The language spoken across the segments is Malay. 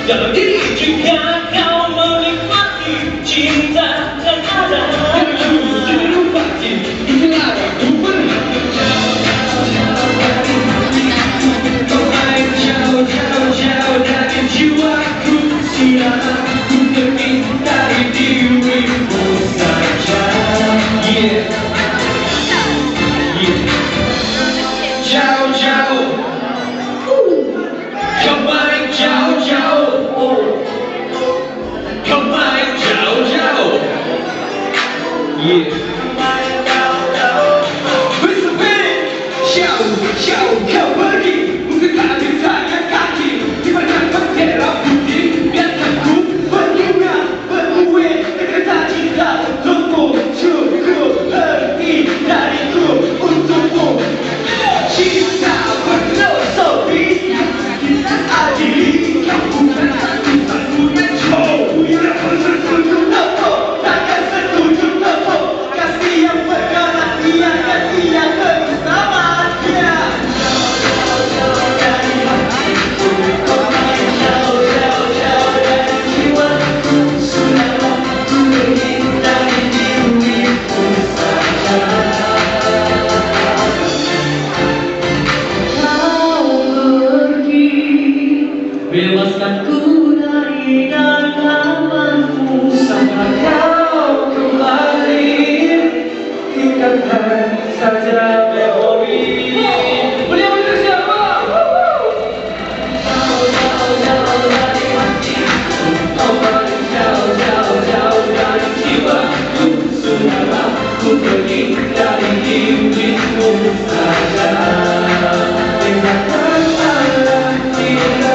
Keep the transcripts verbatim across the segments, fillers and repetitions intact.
dalam diri. Jika kau menikmati cinta dan ada, jangan lupa itulah aku pernah. Kau main jauh, jauh, jauh dari jiwaku. Silakan ku pergi dari dirimu saja. Yeah. Yeah. Jauh, jauh. Kau main jauh, jauh. Oh. Kau main jauh, jauh. Yeah. Jauh, jauh kau pergi, bukan di tangan kaki, di mana bendera putih, biarkan ku berbunga, berbuih, berkata cinta untukmu, cukup erti dariku untukmu. Cinta berfilosofi, kita adili, kau bukan satu-satunya cowok yang bersetuju tepuk, takkan setuju tepuk, kasih yang bergaransi akan tidak bersama. Bebaskan ku dari genggamanmu sampai kau kembali, tinggalkan saja memori. Boleh boleh siapa? Jauh jauh jauh dari hatiku, kau paling jauh jauh jauh dari jiwaku. Sudahlah ku pergi dari dirimu saja. Tinggalkan saja cinta.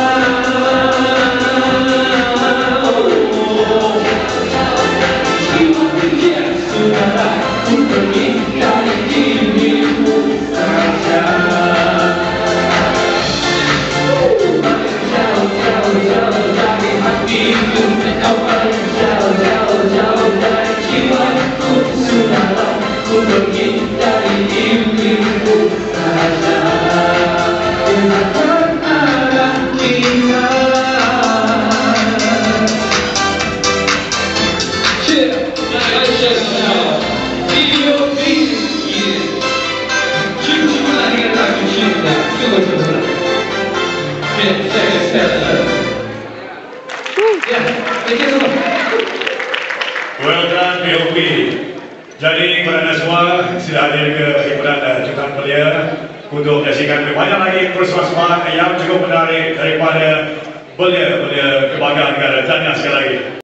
P O P Well done P O P. Jadi kepada anda semua sudah hadir ke hiburan dan jutaan belia untuk menyaksikan lebih banyak lagi persembahan yang cukup menarik daripada belia-belia kebanggaan negara. Tahniah sekali lagi.